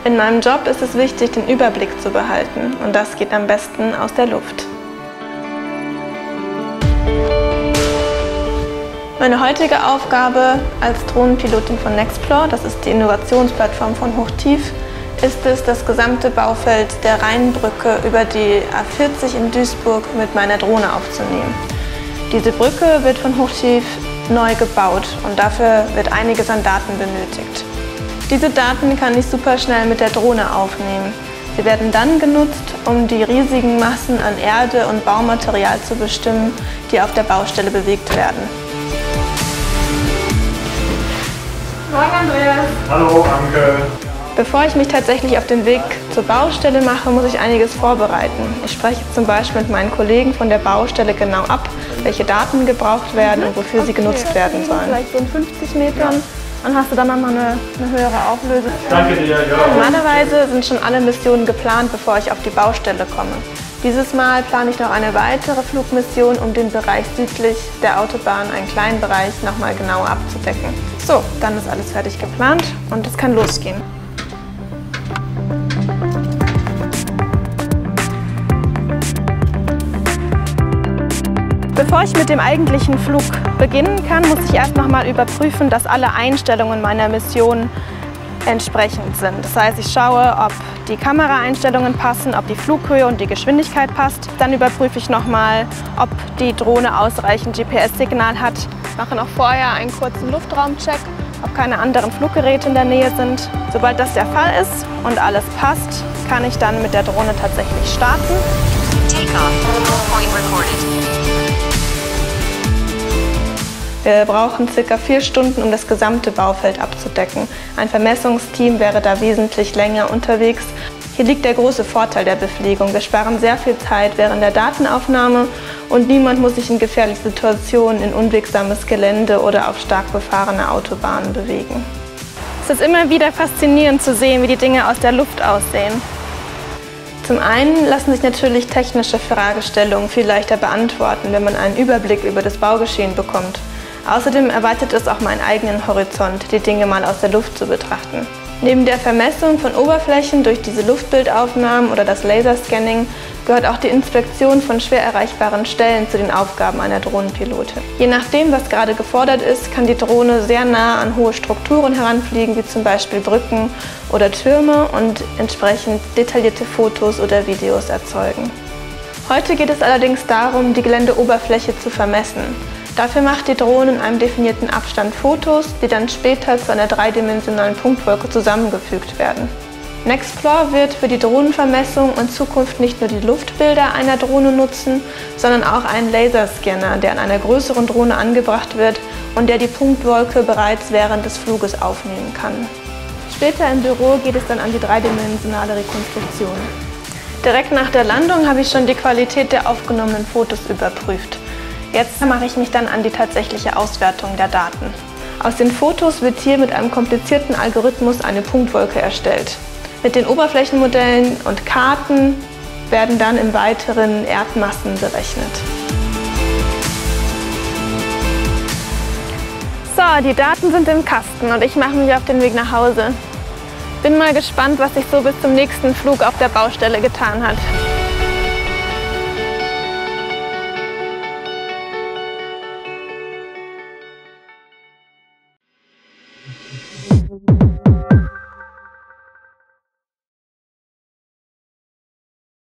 In meinem Job ist es wichtig, den Überblick zu behalten, und das geht am besten aus der Luft. Meine heutige Aufgabe als Drohnenpilotin von Nexplore, das ist die Innovationsplattform von Hochtief, ist es, das gesamte Baufeld der Rheinbrücke über die A40 in Duisburg mit meiner Drohne aufzunehmen. Diese Brücke wird von Hochtief neu gebaut und dafür wird einiges an Daten benötigt. Diese Daten kann ich super schnell mit der Drohne aufnehmen. Sie werden dann genutzt, um die riesigen Massen an Erde und Baumaterial zu bestimmen, die auf der Baustelle bewegt werden. Morgen, Andreas. Hallo, Anke. Bevor ich mich tatsächlich auf den Weg zur Baustelle mache, muss ich einiges vorbereiten. Ich spreche zum Beispiel mit meinen Kollegen von der Baustelle genau ab, welche Daten gebraucht werden und wofür sie genutzt werden sollen. Vielleicht so in 50 Metern. Dann hast du dann nochmal eine höhere Auflösung. Danke dir, ja. Normalerweise sind schon alle Missionen geplant, bevor ich auf die Baustelle komme. Dieses Mal plane ich noch eine weitere Flugmission, um den Bereich südlich der Autobahn, einen kleinen Bereich, nochmal genauer abzudecken. So, dann ist alles fertig geplant und es kann losgehen. Bevor ich mit dem eigentlichen Flug beginnen kann, muss ich erst noch mal überprüfen, dass alle Einstellungen meiner Mission entsprechend sind. Das heißt, ich schaue, ob die Kameraeinstellungen passen, ob die Flughöhe und die Geschwindigkeit passt. Dann überprüfe ich noch mal, ob die Drohne ausreichend GPS-Signal hat. Ich mache noch vorher einen kurzen Luftraumcheck, ob keine anderen Fluggeräte in der Nähe sind. Sobald das der Fall ist und alles passt, kann ich dann mit der Drohne tatsächlich starten. Wir brauchen ca. 4 Stunden, um das gesamte Baufeld abzudecken. Ein Vermessungsteam wäre da wesentlich länger unterwegs. Hier liegt der große Vorteil der Befliegung. Wir sparen sehr viel Zeit während der Datenaufnahme und niemand muss sich in gefährlichen Situationen in unwegsames Gelände oder auf stark befahrene Autobahnen bewegen. Es ist immer wieder faszinierend zu sehen, wie die Dinge aus der Luft aussehen. Zum einen lassen sich natürlich technische Fragestellungen viel leichter beantworten, wenn man einen Überblick über das Baugeschehen bekommt. Außerdem erweitert es auch meinen eigenen Horizont, die Dinge mal aus der Luft zu betrachten. Neben der Vermessung von Oberflächen durch diese Luftbildaufnahmen oder das Laserscanning gehört auch die Inspektion von schwer erreichbaren Stellen zu den Aufgaben einer Drohnenpilotin. Je nachdem, was gerade gefordert ist, kann die Drohne sehr nah an hohe Strukturen heranfliegen, wie zum Beispiel Brücken oder Türme, und entsprechend detaillierte Fotos oder Videos erzeugen. Heute geht es allerdings darum, die Geländeoberfläche zu vermessen. Dafür macht die Drohne in einem definierten Abstand Fotos, die dann später zu einer dreidimensionalen Punktwolke zusammengefügt werden. Nexplore wird für die Drohnenvermessung in Zukunft nicht nur die Luftbilder einer Drohne nutzen, sondern auch einen Laserscanner, der an einer größeren Drohne angebracht wird und der die Punktwolke bereits während des Fluges aufnehmen kann. Später im Büro geht es dann an die dreidimensionale Rekonstruktion. Direkt nach der Landung habe ich schon die Qualität der aufgenommenen Fotos überprüft. Jetzt mache ich mich dann an die tatsächliche Auswertung der Daten. Aus den Fotos wird hier mit einem komplizierten Algorithmus eine Punktwolke erstellt. Mit den Oberflächenmodellen und Karten werden dann im Weiteren Erdmassen berechnet. So, die Daten sind im Kasten und ich mache mich auf den Weg nach Hause. Bin mal gespannt, was sich so bis zum nächsten Flug auf der Baustelle getan hat.